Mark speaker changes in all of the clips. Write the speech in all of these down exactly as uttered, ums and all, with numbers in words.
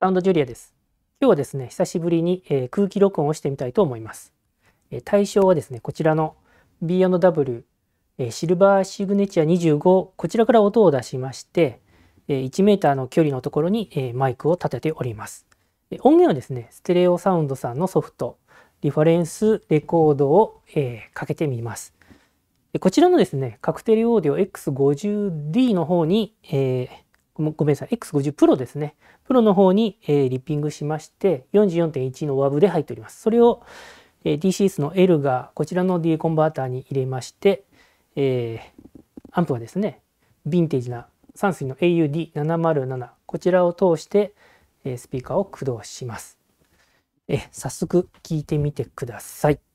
Speaker 1: サウンドジュリアです。今日はですね、久しぶりに、えー、空気録音をしてみたいと思います。えー、対象はですね、こちらの ビーアンドダブリュー、えー、シルバーシグネチャーにじゅうご、こちらから音を出しまして、えー、いちメーターの距離のところに、えー、マイクを立てております。えー、音源はですね、ステレオサウンドさんのソフト、リファレンスレコードを、えー、かけてみます。こちらのですね、カクテルオーディオ エックスごじゅうディー の方に、えー、ごめんなさい、エックスごじゅうプロ ですね。プロの方に、えー、リッピングしまして、よんじゅうよんてんいち のワブで入っております。それを、えー、ディーシーエス のエルガー、こちらの D コンバーターに入れまして、えー、アンプはですね、ヴィンテージなさんすいの エーユーディーななまるなな、こちらを通して、えー、スピーカーを駆動します。えー、早速聞いてみてください。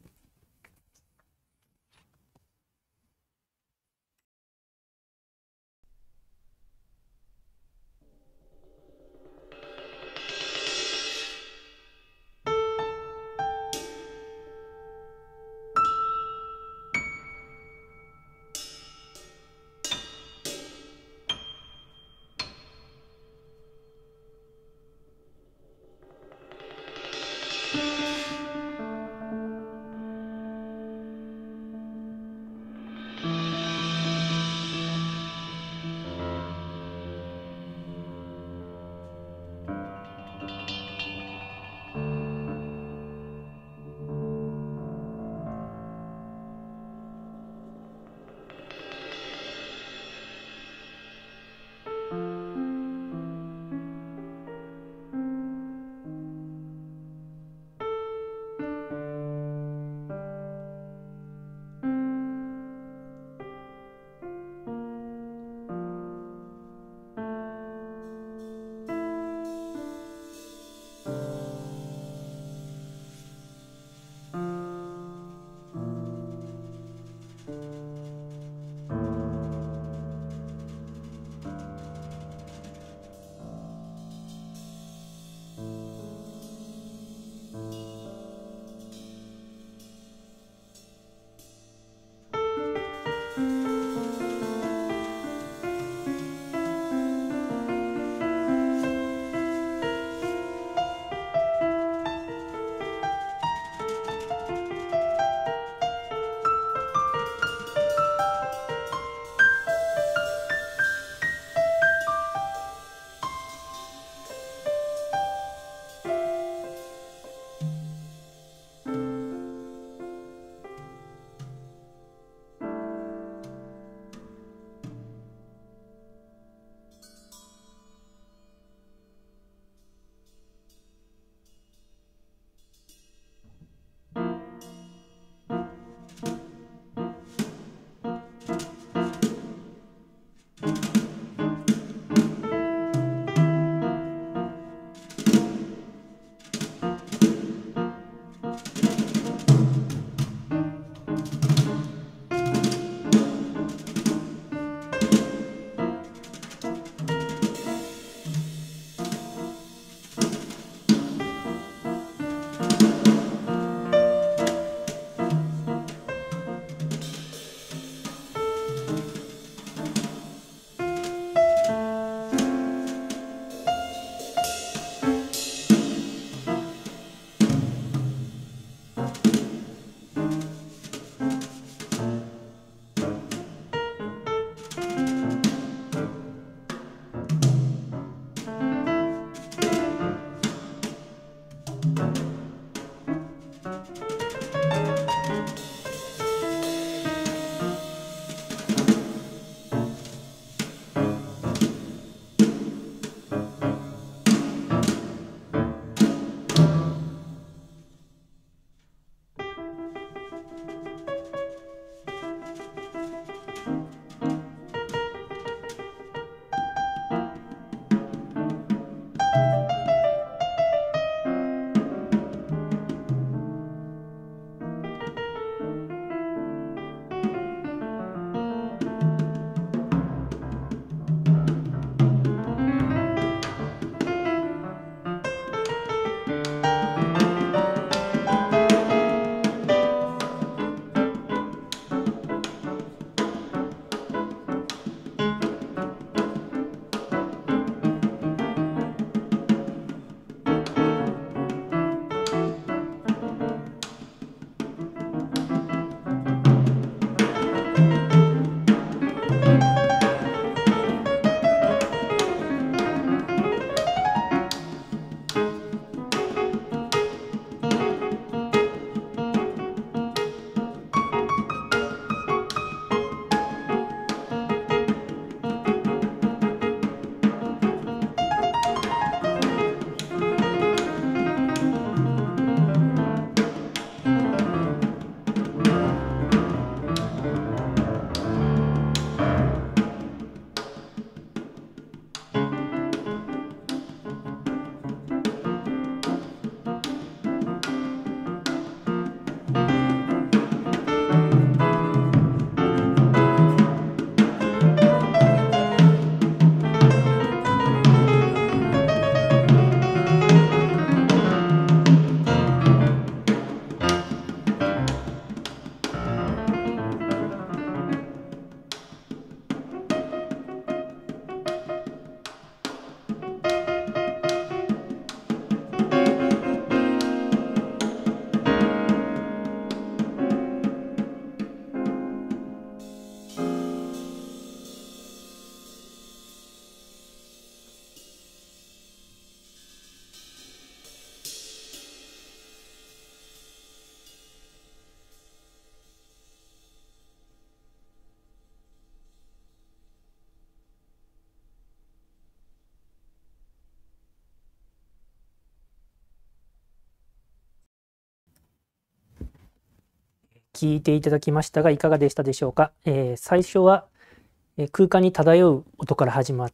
Speaker 1: 聞いていただきましたが、いかがでしたでしょうか。えー、最初は空間に漂う音から始まって、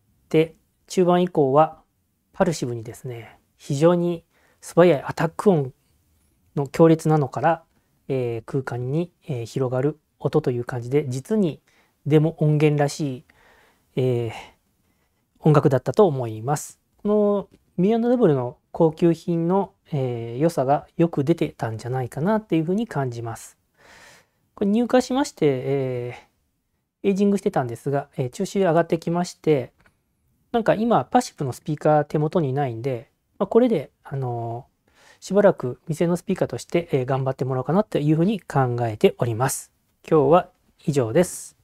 Speaker 1: 中盤以降はパルシブにですね、非常に素早いアタック音の強烈なのから、えー、空間に、えー、広がる音という感じで、実にでも音源らしい、えー、音楽だったと思います。この ビーアンドダブリュー の高級品の、えー、良さがよく出てたんじゃないかなっていうふうに感じます。これ入荷しまして、えー、エイジングしてたんですが、えー、調子上がってきまして、なんか今パッシブのスピーカー手元にないんで、まあ、これで、あのー、しばらく店のスピーカーとして、えー、頑張ってもらおうかなというふうに考えております。今日は以上です。